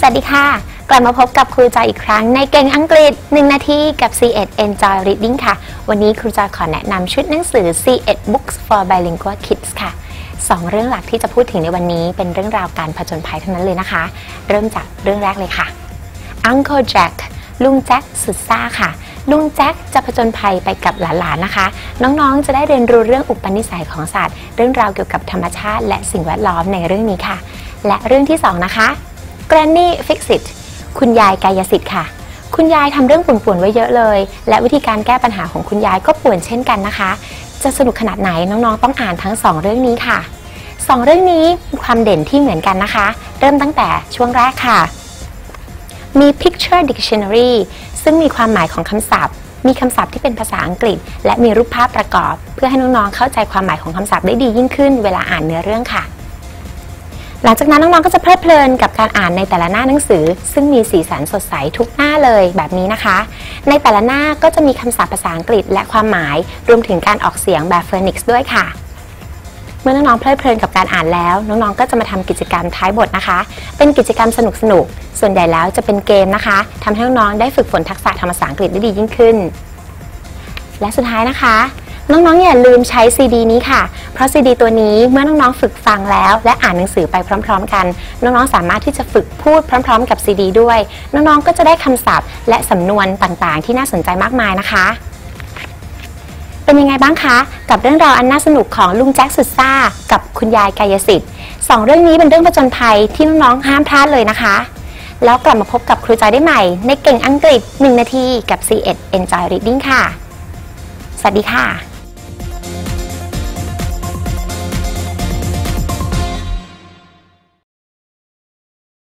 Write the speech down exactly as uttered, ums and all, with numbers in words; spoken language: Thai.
วัสดีค่ะกลับมาพบกับครูจอยอีกครั้งในเก่งอังกฤษหนึ่งนาทีกับ ซี เอ็ด Enjoy Reading ค่ะวันนี้ครูจอยขอแนะนำชุดหนังสือ ซี เอ็ด Books for Bilingual Kids ค่ะสองเรื่องหลักที่จะพูดถึงในวันนี้เป็นเรื่องราวการผจญภัยทั้งนั้นเลยนะคะเริ่มจากเรื่องแรกเลยค่ะ Uncle Jack ลุงแจ็คสุดซ่าค่ะลุงแจ็คจะผจญภัยไปกับหลานๆนะคะน้องๆจะได้เรียนรู้เรื่องอุปนิสัยของสัตว์เรื่องราวเกี่ยวกับธรรมชาติและสิ่งแวดล้อมในเรื่องนี้ค่ะและเรื่องที่สองนะคะ Granny Fix It คุณยายกายสิทธิ์ค่ะคุณยายทำเรื่องป่วนๆไว้เยอะเลยและวิธีการแก้ปัญหาของคุณยายก็ป่วนเช่นกันนะคะจะสนุกขนาดไหนน้องๆต้องอ่านทั้งสองเรื่องนี้ค่ะสองเรื่องนี้มีความเด่นที่เหมือนกันนะคะเริ่มตั้งแต่ช่วงแรกค่ะมี Picture Dictionary ซึ่งมีความหมายของคำศัพท์มีคำศัพท์ที่เป็นภาษาอังกฤษและมีรูปภาพประกอบเพื่อให้น้องๆเข้าใจความหมายของคำศัพท์ได้ดียิ่งขึ้นเวลาอ่านเนื้อเรื่องค่ะหลังจากนั้นน้องๆก็จะเพลิดเพลินกับการอ่านในแต่ละหน้าหนังสือซึ่งมีสีสันสดใสทุกหน้าเลยแบบนี้นะคะในแต่ละหน้าก็จะมีคำศัพท์ภาษาอังกฤษและความหมายรวมถึงการออกเสียงแบบฟีนิกซ์ด้วยค่ะเมื่อน้องๆเพลิดเพลินกับการอ่านแล้วน้องๆก็จะมาทำกิจกรรมท้ายบทนะคะเป็นกิจกรรมสนุกๆส่วนใหญ่แล้วจะเป็นเกมนะคะทำให้น้องๆได้ฝึกฝนทักษะทางภาษาอังกฤษได้ดียิ่งขึ้นและสุดท้ายนะคะน้องๆอย่าลืมใช้ซีดีนี้ค่ะเพราะซีดีตัวนี้เมื่อน้องๆฝึกฟังแล้วและอ่านหนังสือไปพร้อมๆกันน้องๆสามารถที่จะฝึกพูดพร้อมๆกับซีดีด้วยน้องๆก็จะได้คำศัพท์และสำนวนต่างๆที่น่าสนใจมากมายนะคะเป็นยังไงบ้างคะกับเรื่องราวอันน่าสนุกของลุงแจ็คสุดซ่ากับคุณยายกายสิทธิ์สองเรื่องนี้เป็นเรื่องผจญภัยที่น้องๆห้ามพลาดเลยนะคะแล้วกลับมาพบกับครูจอยได้ใหม่ในเก่งอังกฤษหนึ่งนาทีกับ ซี เอ็ด Enjoy Reading ค่ะสวัสดีค่ะ